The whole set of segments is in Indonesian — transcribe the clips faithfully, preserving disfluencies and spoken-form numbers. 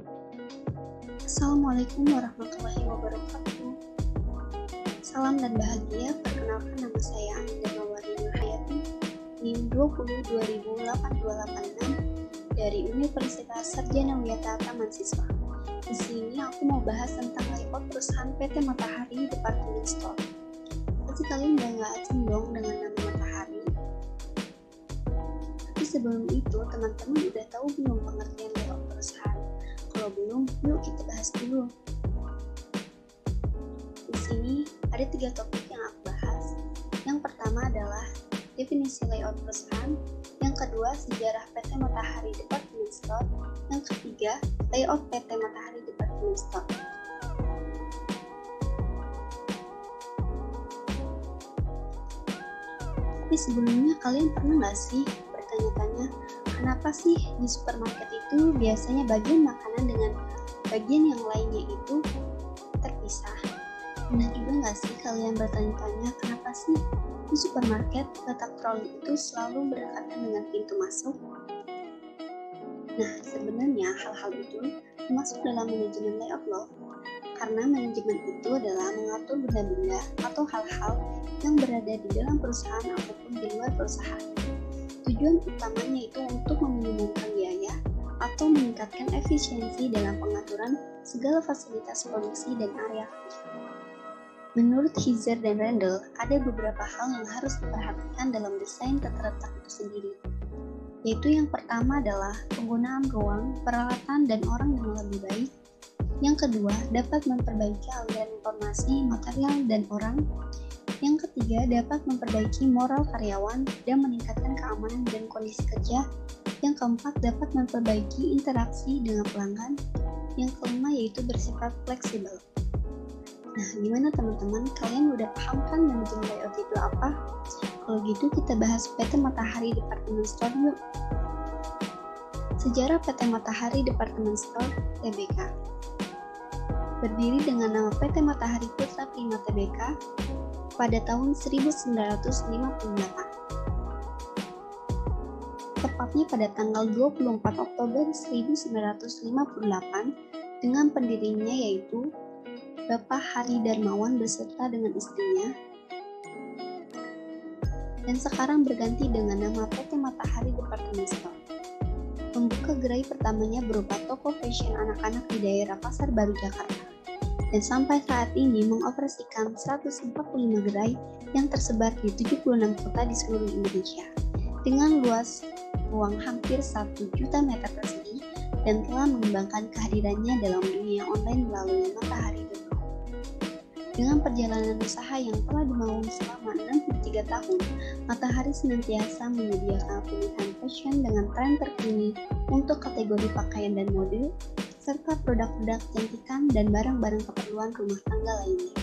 Assalamualaikum warahmatullahi wabarakatuh. Salam dan bahagia, perkenalkan nama saya Ananda Mawari Nurhayati, NIM dua puluh dua ribu delapan ratus delapan puluh enam dari Universitas Sarjana Wiyata Taman Siswa. Di sini aku mau bahas tentang layout perusahaan P T Matahari Department Store. Pasti kalian udah nggak asing dong dengan nama Matahari. Tapi sebelum itu, teman-teman udah tahu belum pengertian layout perusahaan? Kalau belum, yuk kita bahas dulu. Di sini ada tiga topik yang aku bahas. Yang pertama adalah definisi layout perusahaan, yang kedua sejarah P T Matahari Department Store, yang ketiga layout P T Matahari Department Store. Tapi sebelumnya kalian pernah nggak sih bertanya-tanya kenapa sih di supermarket itu biasanya bagian makanan dengan bagian yang lainnya itu terpisah? Pernah juga nggak sih kalian bertanya-tanya kenapa sih di supermarket letak troli itu selalu berdekatan dengan pintu masuk? Nah, sebenarnya hal-hal itu termasuk dalam manajemen layout loh. Karena manajemen itu adalah mengatur benda-benda atau hal-hal yang berada di dalam perusahaan ataupun di luar perusahaan. Tujuan utamanya itu untuk meminimumkan biaya atau meningkatkan efisiensi dalam pengaturan segala fasilitas produksi dan area kerja. Menurut Heiser dan Randall, ada beberapa hal yang harus diperhatikan dalam desain tata letak itu sendiri. Yaitu yang pertama adalah penggunaan ruang, peralatan, dan orang yang lebih baik. Yang kedua, dapat memperbaiki aliran informasi, material, dan orang. Yang ketiga, dapat memperbaiki moral karyawan dan meningkatkan keamanan dan kondisi kerja. Yang keempat, dapat memperbaiki interaksi dengan pelanggan. Yang kelima, yaitu bersifat fleksibel. Nah, gimana teman-teman? Kalian udah paham kan manajemen layout itu apa? Kalau gitu, kita bahas P T Matahari Department Store yuk. Sejarah P T Matahari Department Store T B K berdiri dengan nama P T Matahari Putra Prima T B K pada tahun seribu sembilan ratus lima puluh delapan. Tepatnya pada tanggal dua puluh empat Oktober seribu sembilan ratus lima puluh delapan dengan pendirinya yaitu Bapak Hari Darmawan beserta dengan istrinya, dan sekarang berganti dengan nama P T Matahari Department Store. Membuka gerai pertamanya berupa toko fashion anak-anak di daerah Pasar Baru Jakarta, dan sampai saat ini mengoperasikan seratus empat puluh lima gerai yang tersebar di tujuh puluh enam kota di seluruh Indonesia dengan luas ruang hampir satu juta meter persegi dan telah mengembangkan kehadirannya dalam dunia online melalui Matahari dot com. Dengan perjalanan usaha yang telah dibangun selama enam puluh tiga tahun, Matahari senantiasa menyediakan pilihan fashion dengan tren terkini untuk kategori pakaian dan mode, serta produk-produk kecantikan dan barang-barang keperluan rumah tangga lainnya.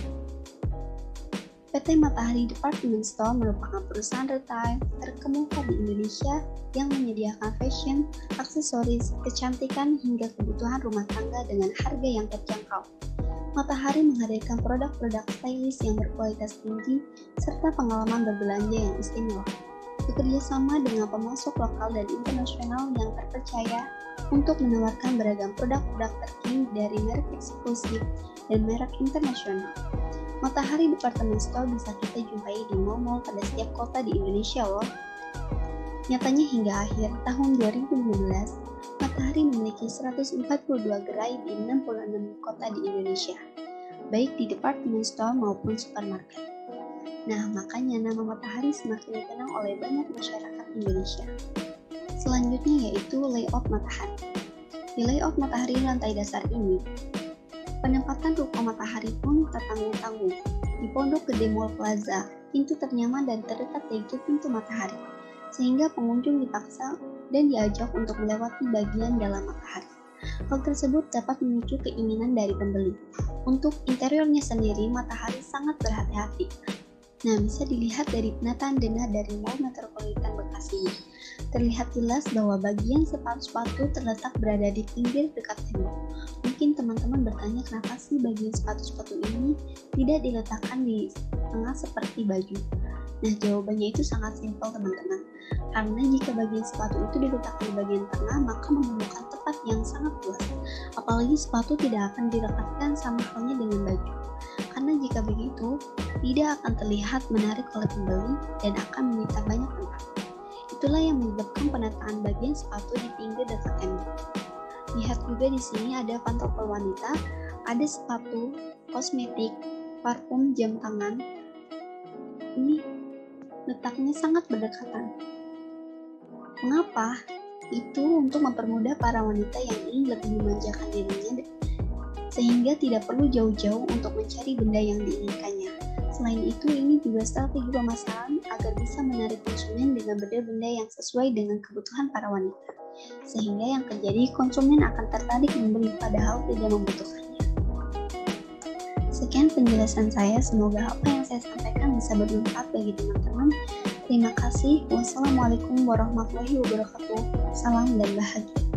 P T Matahari Department Store merupakan perusahaan retail terkemuka di Indonesia yang menyediakan fashion, aksesoris, kecantikan hingga kebutuhan rumah tangga dengan harga yang terjangkau. Matahari menghadirkan produk-produk stylish yang berkualitas tinggi serta pengalaman berbelanja yang istimewa. Bekerja sama dengan pemasok lokal dan internasional yang terpercaya untuk menawarkan beragam produk-produk terkini dari merek eksklusif dan merek internasional. Matahari Department Store bisa kita jumpai di mall-mall pada setiap kota di Indonesia loh. Nyatanya hingga akhir tahun dua ribu lima belas, Matahari memiliki seratus empat puluh dua gerai di enam puluh enam kota di Indonesia, baik di department store maupun supermarket. Nah, makanya nama Matahari semakin dikenal oleh banyak masyarakat Indonesia. Selanjutnya yaitu layout Matahari. Di layout Matahari lantai dasar ini, penempatan ruko Matahari pun tak tanggung-tanggung. Di Pondok Gede Mall Plaza, pintu ternyaman dan terdekat yaitu pintu Matahari, sehingga pengunjung dipaksa dan diajak untuk melewati bagian dalam Matahari. Hal tersebut dapat memicu keinginan dari pembeli. Untuk interiornya sendiri, Matahari sangat berhati-hati. Nah, bisa dilihat dari penataan denah dari Mall Metropolitan Bekasi. Terlihat jelas bahwa bagian sepatu-sepatu terletak berada di pinggir dekat tembok. Mungkin teman-teman bertanya kenapa sih bagian sepatu-sepatu ini tidak diletakkan di tengah seperti baju. Nah, jawabannya itu sangat simpel teman-teman. Karena jika bagian sepatu itu diletakkan di bagian tengah, maka memerlukan tempat yang sangat luas. Apalagi Apalagi sepatu tidak akan direkatkan sama halnya dengan baju, karena jika begitu, tidak akan terlihat menarik oleh pembeli dan akan menyita banyak tempat. Itulah yang menyebabkan penataan bagian sepatu di pinggir dekat tembok. Lihat juga di sini ada pantopel wanita, ada sepatu, kosmetik, parfum, jam tangan. Ini letaknya sangat berdekatan. Mengapa? Itu untuk mempermudah para wanita yang ingin lebih memanjakan dirinya sehingga tidak perlu jauh-jauh untuk mencari benda yang diinginkannya. Selain itu, ini juga strategi pemasaran agar bisa menarik konsumen dengan benda-benda yang sesuai dengan kebutuhan para wanita, sehingga yang terjadi konsumen akan tertarik membeli padahal tidak membutuhkannya. Sekian penjelasan saya, semoga apa yang saya sampaikan bisa bermanfaat bagi teman-teman. Terima kasih. Wassalamualaikum warahmatullahi wabarakatuh. Salam dan bahagia.